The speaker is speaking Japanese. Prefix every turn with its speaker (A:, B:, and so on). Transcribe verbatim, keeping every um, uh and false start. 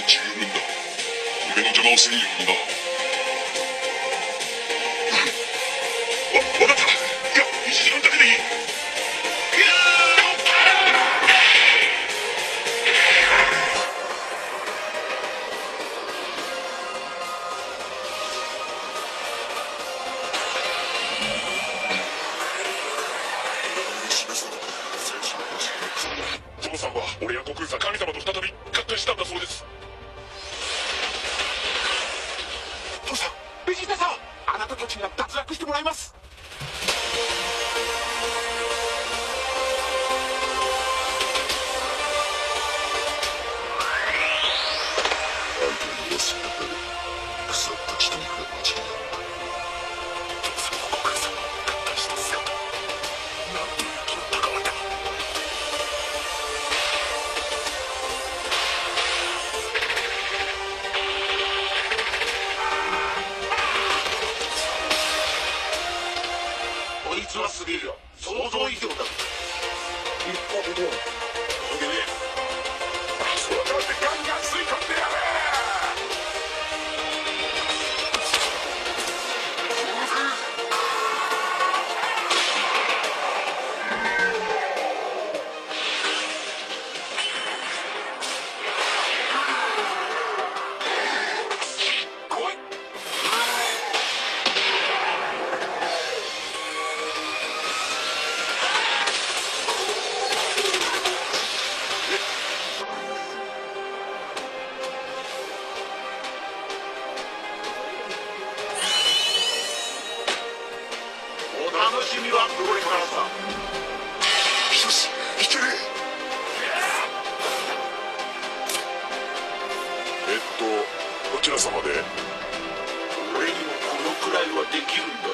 A: 十分だ。俺の邪魔をするような。わ、わかった。いや、いちじかんだけでいい。父さんは俺や悟空さん神様と再び合体したんだそうです。父さん、ベジータさん、あなたたちには脱落してもらいます。相手に言わせただけ腐った血と肉が待ちだ。父さんも悟空さんも合体した姿、なんというと高まりだ。こいつはすげえよ。想像以上だ。一歩でも届けねえ。そうだってガンガン吸い込んでやれ。来い。楽しみはこれからさ。よし、いける。えっとどちら様で。俺にもこのくらいはできるんだ。